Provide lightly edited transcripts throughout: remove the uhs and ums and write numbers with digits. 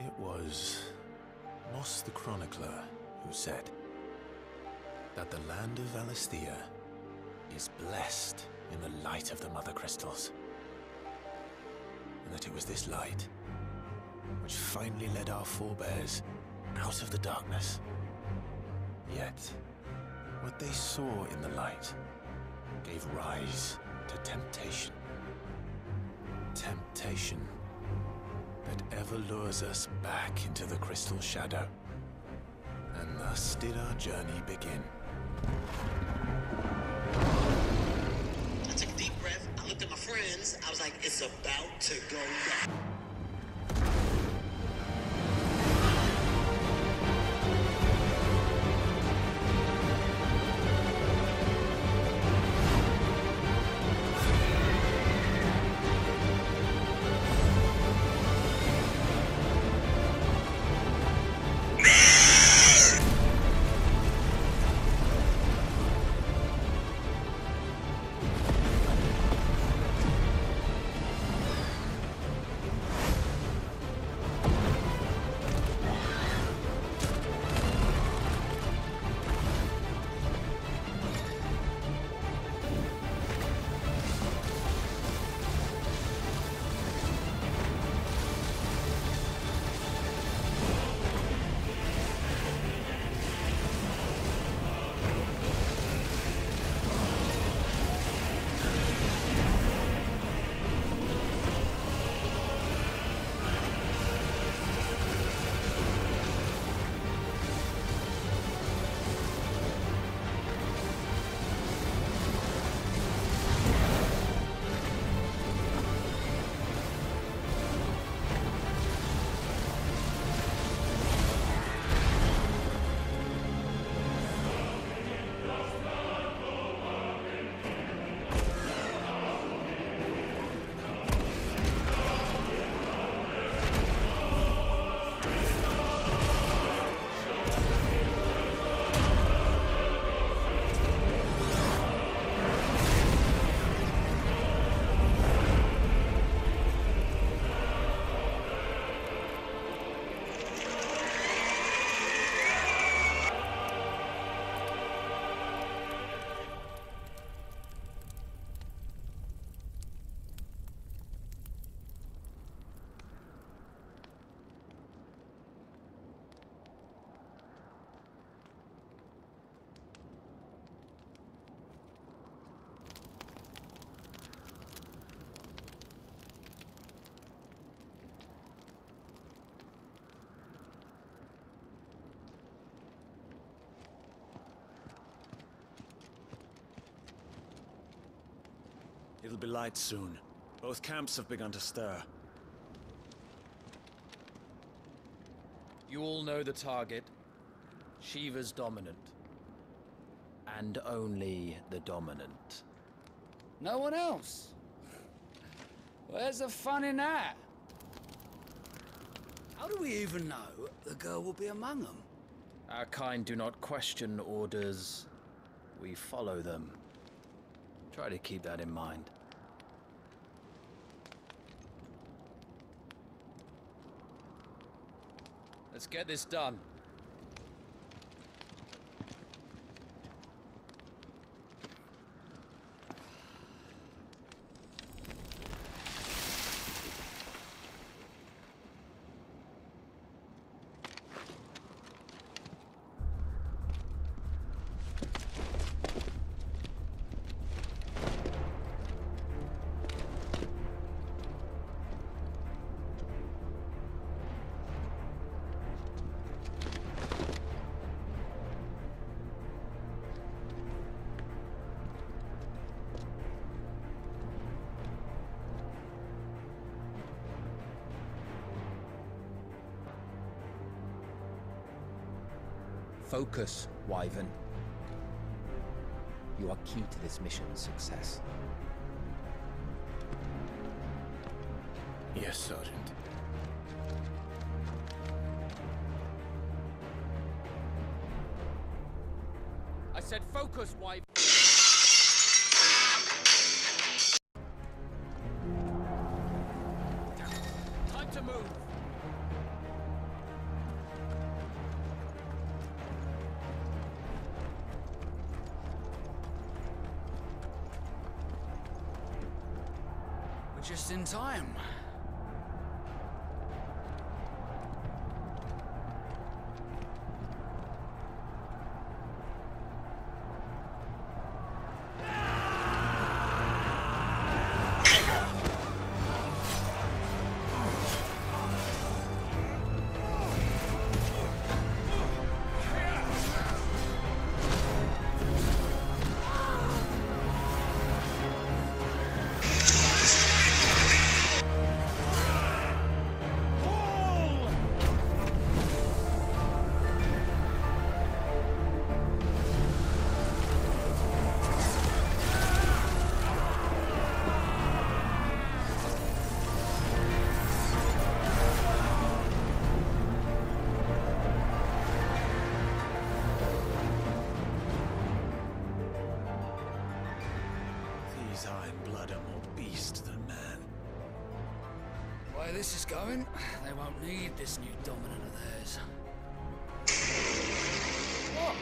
It was Moss the Chronicler who said that the land of Valisthea is blessed in the light of the Mother Crystals. And that it was this light which finally led our forebears out of the darkness. Yet, what they saw in the light gave rise to temptation. Temptation that ever lures us back into the crystal shadow. And thus did our journey begin. I took a deep breath, I looked at my friends, I was like, it's about to go down. It'll be light soon. Both camps have begun to stir. You all know the target. Shiva's dominant. And only the dominant. No one else? Where's the fun in that? How do we even know the girl will be among them? Our kind do not question orders. We follow them. Try to keep that in mind. Let's get this done. Focus, Wyvern. You are key to this mission's success. Yes, Sergeant. I said focus, Wyvern. Time to move. Just in time. These Iron Blood are more beast than man. The way this is going, they won't need this new dominant of theirs. What?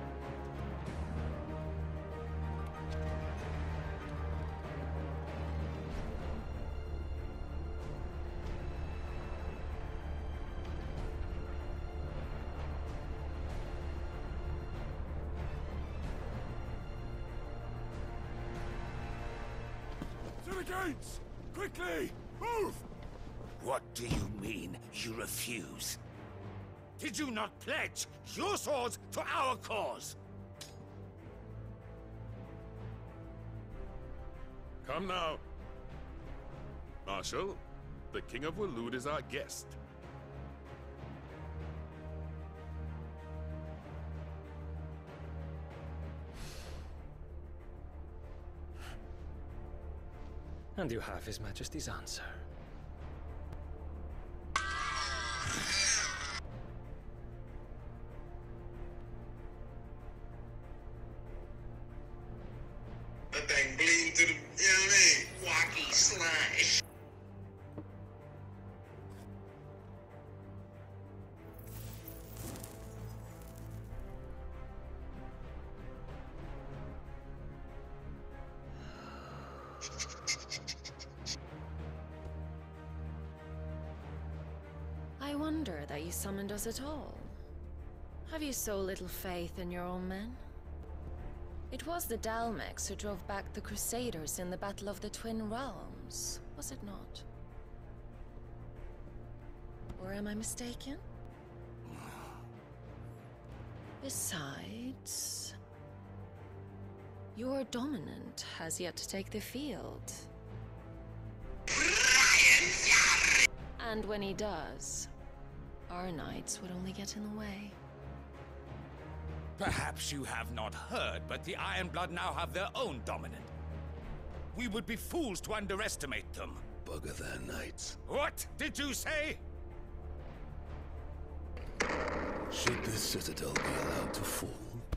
To the gates! Quickly! Move! What do you mean, you refuse? Did you not pledge your swords to our cause? Come now. Marshal, the King of Waloed is our guest. And you have His Majesty's answer. That thing bleed to the, you know what I mean? Wacky slash. I wonder that you summoned us at all. Have you so little faith in your own men? It was the Dalmex who drove back the Crusaders in the Battle of the Twin Realms, was it not? Or am I mistaken? Besides, your dominant has yet to take the field. And when he does, our knights would only get in the way. Perhaps you have not heard, but the Iron Blood now have their own dominant. We would be fools to underestimate them. Bugger their knights. What did you say? Should this citadel be allowed to fall,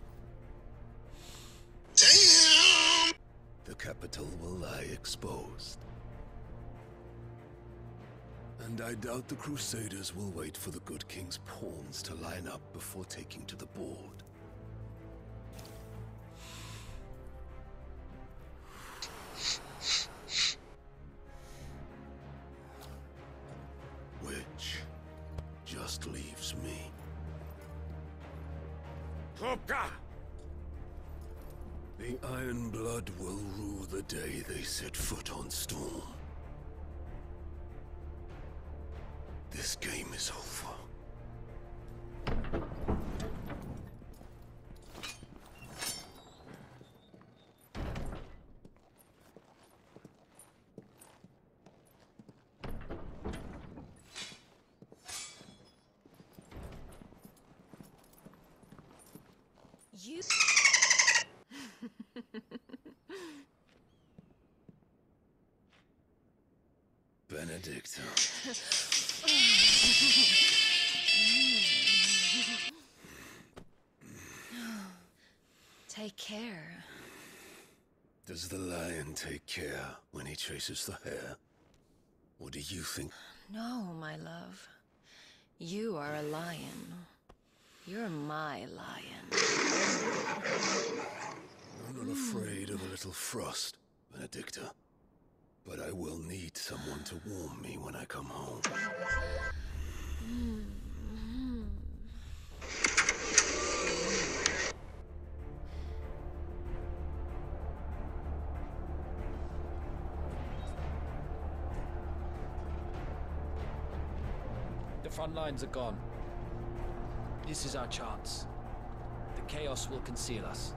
Damn! the capital will lie exposed. And I doubt the Crusaders will wait for the good king's pawns to line up before taking to the board. Which just leaves me. Hopka! The Iron Blood will rue the day they set foot on Storm. This game is over. You... Benedicta. Take care. Does the lion take care when he chases the hare? Or do you think... No, my love. You are a lion. You're my lion. I'm not afraid of a little frost, Benedicta. But I will need someone to warm me when I come home. The front lines are gone. This is our chance. The chaos will conceal us.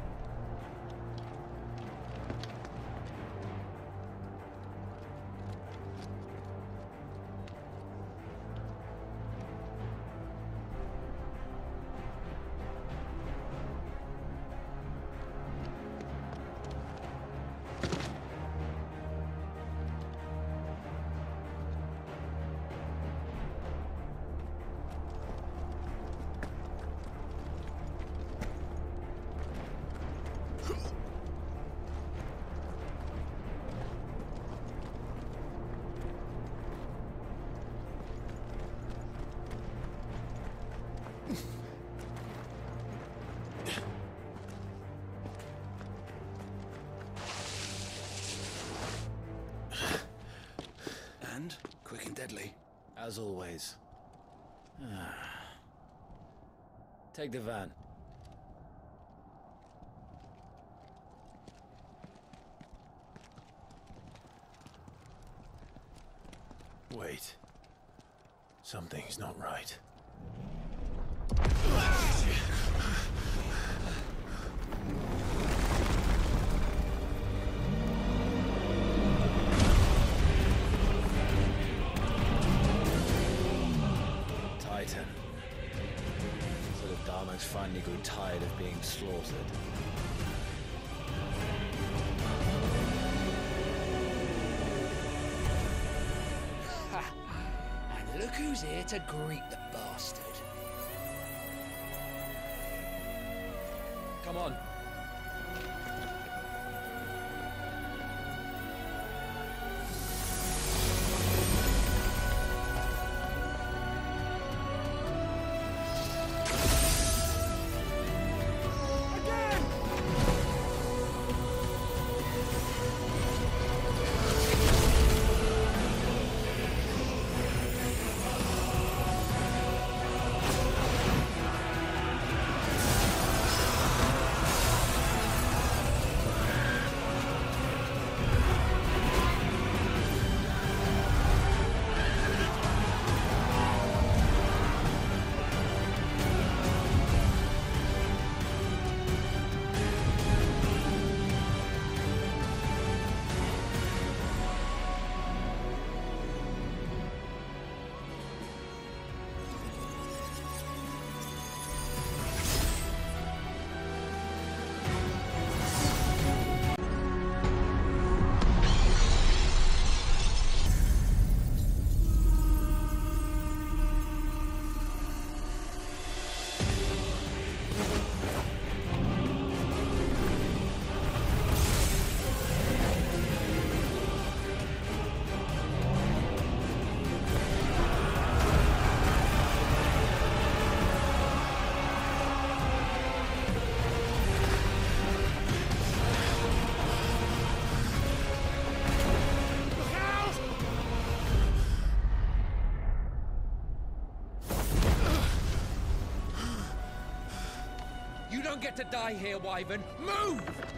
And quick and deadly. As always. Take the van. Wait. Something's not right. Titan. So the Dalmex finally grew tired of being slaughtered. And look who's here to greet the bastard. Come on. You don't get to die here, Wyvern. Move!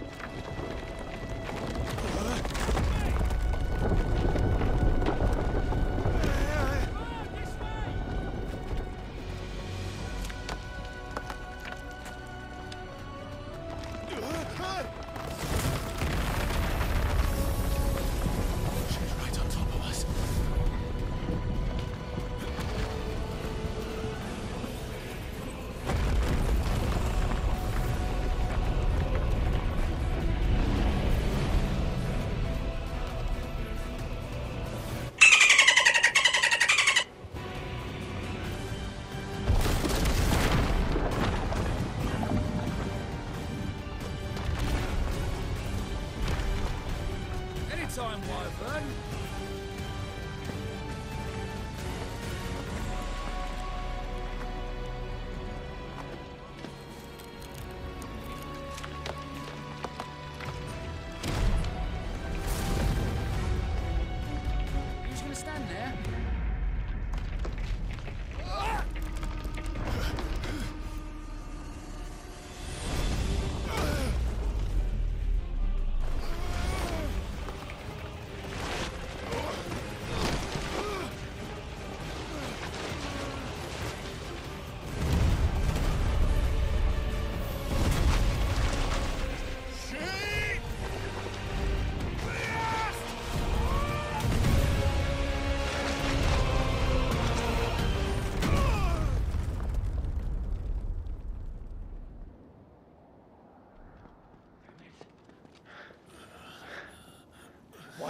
Right on top of us. Anytime, Wyvern.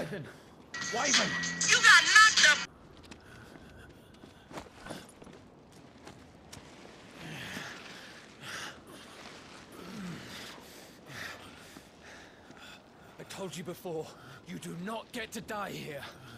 Wyvern! Wyvern! You got knocked up! I told you before, you do not get to die here.